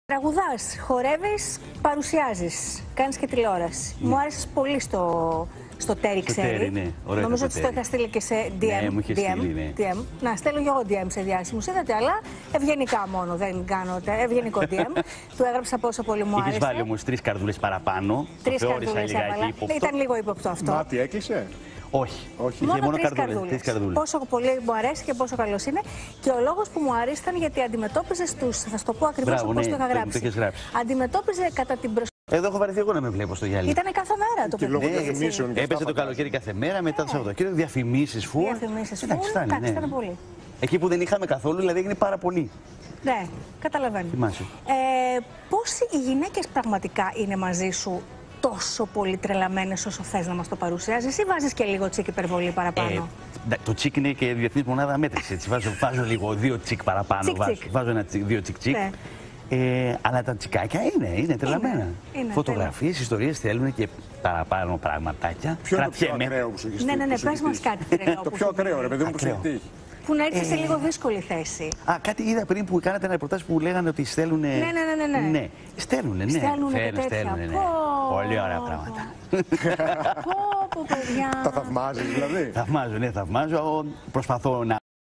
Τραγουδάς, χορεύεις, παρουσιάζεις, κάνεις και τηλεόραση. Ναι. Μου άρεσες πολύ στο Τέρι, ξέρει. Ναι. Ωραίο. Νομίζω ότι το είχα στείλει και σε DM. Ναι, μου είχε στείλει, ναι. DM. Να, στέλνω και εγώ DM σε διάσημους, είδατε, αλλά ευγενικά μόνο, δεν κάνω ευγενικό DM. Του έγραψα πόσο πολύ μου άρεσε. Είχες βάλει όμως 3 καρδούλες παραπάνω. 3 καρδούλες έβαλα. Ήταν λίγο ύποπτο αυτό. Μάτι έκλεισε. Όχι. Μόνο 3 καρδούλες. Πόσο πολύ μου αρέσει και πόσο καλός είναι. Και ο λόγος που μου αρέσει ήταν γιατί αντιμετώπιζε τους. Θα σου το πω ακριβώς όπως το είχα γράψει. Αντιμετώπιζε κατά την προσοχή. Εδώ έχω βαρεθεί εγώ να με βλέπω στο γυαλί. Ήτανε κάθε μέρα το παιδί. Έπαιζε το καλοκαίρι κάθε μέρα, μετά το Σαββατοκύριακο διαφημίσεις φουλ. Εντάξει, ήταν πολύ. Εκεί που δεν είχαμε καθόλου, δηλαδή έγινε πάρα πολύ. Ναι, καταλαβαίνω. Θυμάσαι. Πώς οι γυναίκες πραγματικά είναι μαζί σου τόσο πολύ τρελαμένες όσο θες να μας το παρουσιάζεις ή βάζεις και λίγο τσικ υπερβολή παραπάνω? Το τσικ είναι και διεθνής μονάδα μέτρηση. Έτσι. Βάζω λίγο 2 τσικ παραπάνω. Βάζω 2 τσικ. Αλλά τα τσικάκια είναι τρελαμένα. Φωτογραφίες, ιστορίες θέλουν και παραπάνω πραγματάκια. Ποιο είναι το πιο ακραίο που σου έχει στείλει? Ναι, πες μας κάτι τρελό. Το πιο ακραίο, ρε παιδί μου, που σου έχει τύχει. Που να έρθει σε λίγο δύσκολη θέση. Κάτι είδα πριν που κάνατε ένα ρεπορτάζ που λέγανε ότι στέλνουν. Ναι. Στέλνουν, ναι. Στέλνουν. Πολύ ωραία πράγματα. Πω, παιδιά. Τα θαυμάζεις δηλαδή? Θαυμάζω. Προσπαθώ να